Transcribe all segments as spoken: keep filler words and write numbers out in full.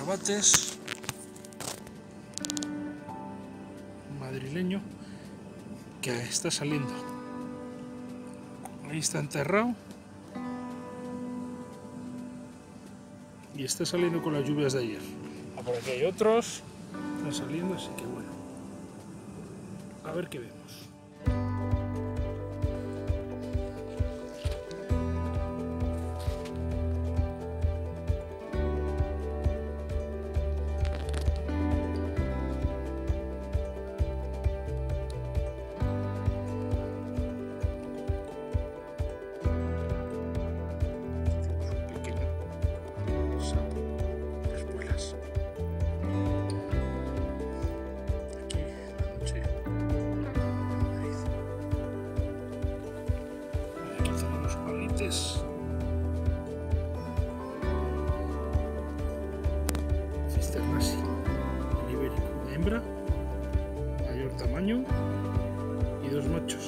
cacabates, un madrileño que está saliendo. Ahí está enterrado y está saliendo con las lluvias de ayer. Ah, por aquí hay otros, están saliendo, así que bueno, a ver qué vemos. Cisternasi, el ibérico, una hembra, mayor tamaño y dos machos.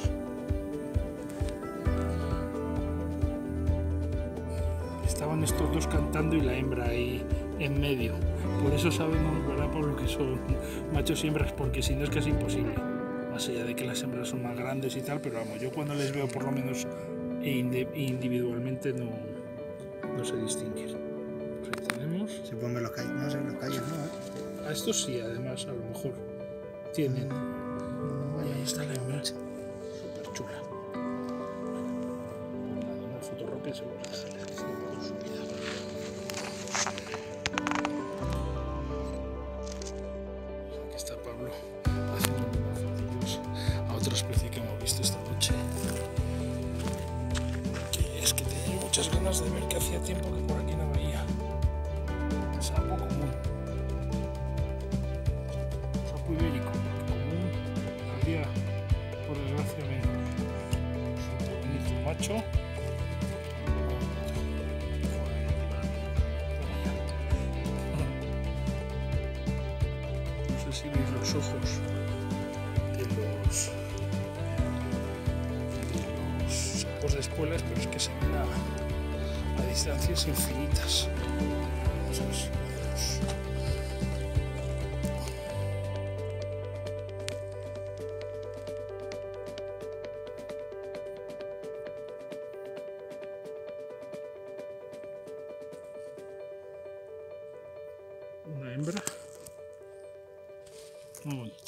Estaban estos dos cantando y la hembra ahí en medio. Por eso sabemos, ¿verdad, Pablo, que son machos y hembras? Porque si no es casi imposible. Más allá de que las hembras son más grandes y tal, pero vamos, yo cuando les veo por lo menos individualmente no, no sé distinguir. Pues ahí tenemos. Supongo que los callos, no sé, los callos no, ¿eh? A estos sí, además, a lo mejor tienen. Ahí, ahí está la hembra. Súper chula. Una foto rápida se los dejaré, que se me va su vida. Aquí está Pablo haciendo unas fotillos a otra especie que hemos visto esta noche. Que es que tenía muchas ganas de ver, que hacía tiempo que por aquí no veía. Es algo común. Sapo ibérico, común, al día, por desgracia, menos. Un bonito macho. No sé si veis los ojos de los, de los sapos de espuelas, pero es que se ven a, a distancias infinitas. Vamos a ver si podemos. Una hembra muy bonita.